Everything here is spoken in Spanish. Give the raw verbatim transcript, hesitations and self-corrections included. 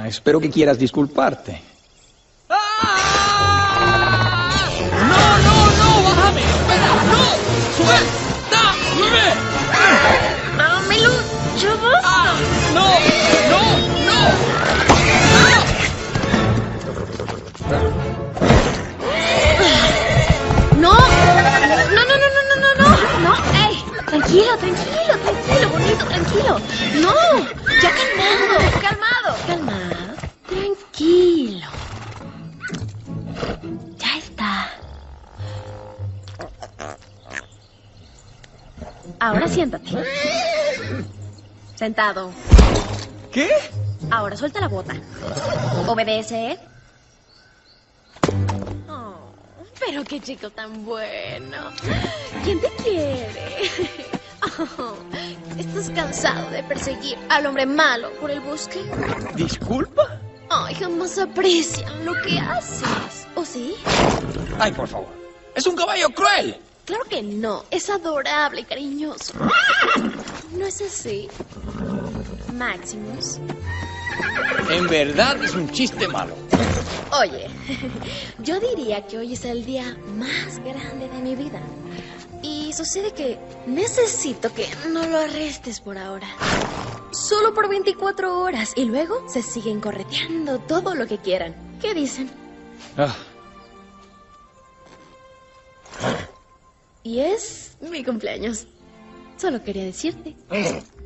espero que quieras disculparte. ¡Ah! ¡No, no, no! ¡Bájame! ¡Espera! ¡No! ¡Suéltame! ¡Dámelo! ¡Chavos! ¡Ah! ¡No! ¡No! ¡No! ¡No! ¡No, no, no, no, no, no, no! ¡No! ¡Ey! Tranquilo, tranquilo, tranquilo, bonito, tranquilo. ¡No! ¡Ya calmado! ¡Calmado! ¡Calmado! Tranquilo. Ya está. Ahora siéntate. Sentado. ¿Qué? Ahora suelta la bota. Obedece. Oh, pero qué chico tan bueno. ¿Quién te quiere? Oh, ¿estás cansado de perseguir al hombre malo por el bosque? ¿Disculpa? Ay, jamás aprecian lo que haces. ¿O sí? Ay, por favor. ¡Es un caballo cruel! Claro que no. Es adorable y cariñoso. ¿No es así, Maximus? En verdad es un chiste malo. Oye, yo diría que hoy es el día más grande de mi vida. Y sucede que necesito que no lo arrestes por ahora. Solo por veinticuatro horas. Y luego se siguen correteando todo lo que quieran. ¿Qué dicen? Ah. Y es mi cumpleaños. Solo quería decirte.